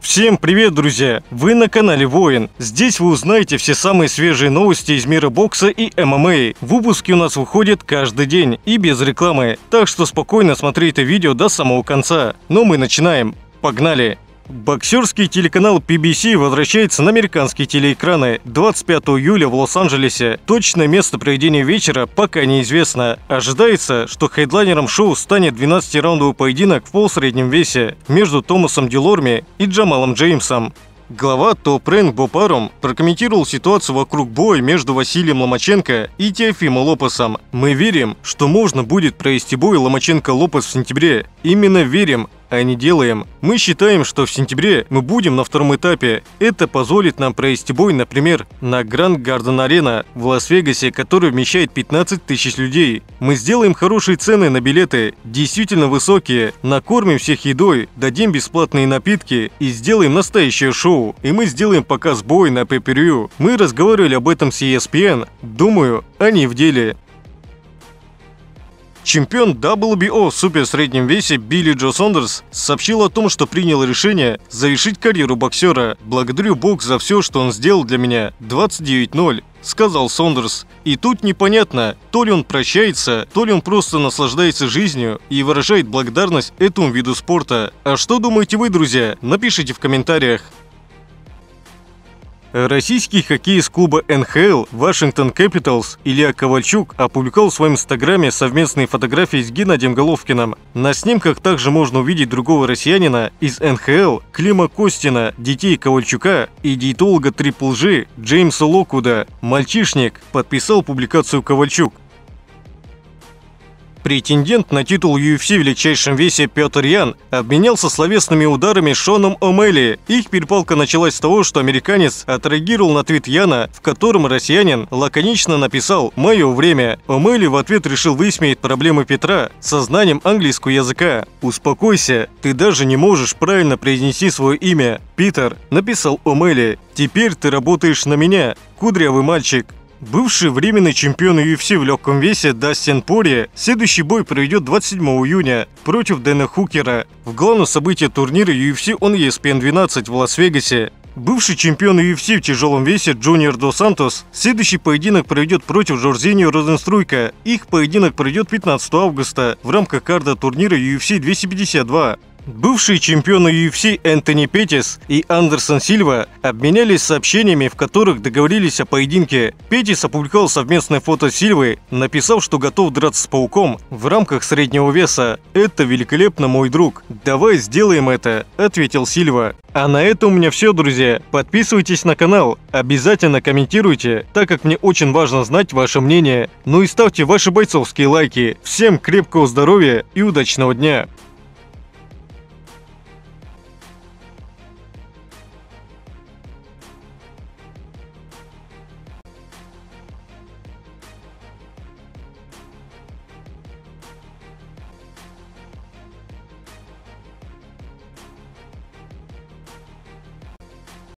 Всем привет, друзья! Вы на канале Воин. Здесь вы узнаете все самые свежие новости из мира бокса и ММА. Выпуски у нас выходят каждый день и без рекламы, так что спокойно смотри это видео до самого конца. Но мы начинаем. Погнали! Боксерский телеканал PBC возвращается на американские телеэкраны 25 июля в Лос-Анджелесе. Точное место проведения вечера пока неизвестно. Ожидается, что хедлайнером шоу станет 12-раундовый поединок в полусреднем весе между Томасом Делорми и Джамалом Джеймсом. Глава Top Rank Боб Арум прокомментировал ситуацию вокруг боя между Василием Ломаченко и Теофимо Лопесом. «Мы верим, что можно будет провести бой Ломаченко-Лопес в сентябре. Именно верим, а не делаем. Мы считаем, что в сентябре мы будем на втором этапе. Это позволит нам провести бой, например, на Grand Garden Arena в Лас-Вегасе, который вмещает 15 тысяч людей. Мы сделаем хорошие цены на билеты, действительно высокие, накормим всех едой, дадим бесплатные напитки и сделаем настоящее шоу. И мы сделаем показ боя на pay-per-view. Мы разговаривали об этом с ESPN. Думаю, они в деле». Чемпион WBO в суперсреднем весе Билли Джо Сондерс сообщил о том, что принял решение завершить карьеру боксера. «Благодарю Бог за все, что он сделал для меня. 29-0», сказал Сондерс. И тут непонятно, то ли он прощается, то ли он просто наслаждается жизнью и выражает благодарность этому виду спорта. А что думаете вы, друзья? Напишите в комментариях. Российский хоккеист клуба НХЛ Washington Capitals Илья Ковальчук опубликовал в своем инстаграме совместные фотографии с Геннадием Головкиным. На снимках также можно увидеть другого россиянина из НХЛ Клима Костина, детей Ковальчука и диетолога Triple G Джеймса Локвуда. «Мальчишник», подписал публикацию Ковальчук. Претендент на титул UFC в величайшем весе Петр Ян обменялся словесными ударами с Шоном О'Мэлли. Их перепалка началась с того, что американец отреагировал на твит Яна, в котором россиянин лаконично написал «Мое время». О'Мэлли в ответ решил высмеять проблемы Петра со знанием английского языка. «Успокойся, ты даже не можешь правильно произнести свое имя, Питер», написал О'Мэлли. «Теперь ты работаешь на меня, кудрявый мальчик». Бывший временный чемпион UFC в легком весе Дастин Порье следующий бой проведет 27 июня против Дэна Хукера в главном событии турнира UFC on ESPN 12 в Лас-Вегасе. Бывший чемпион UFC в тяжелом весе Джуниор Дос Сантос следующий поединок проведет против Жоржиньо Розенструйка. Их поединок пройдет 15 августа в рамках карда турнира UFC 252. Бывшие чемпионы UFC Энтони Петтис и Андерсон Сильва обменялись сообщениями, в которых договорились о поединке. Петтис опубликовал совместное фото Сильвы, написав, что готов драться с пауком в рамках среднего веса. «Это великолепно, мой друг. Давай сделаем это», — ответил Сильва. А на этом у меня все, друзья. Подписывайтесь на канал, обязательно комментируйте, так как мне очень важно знать ваше мнение. Ну и ставьте ваши бойцовские лайки. Всем крепкого здоровья и удачного дня!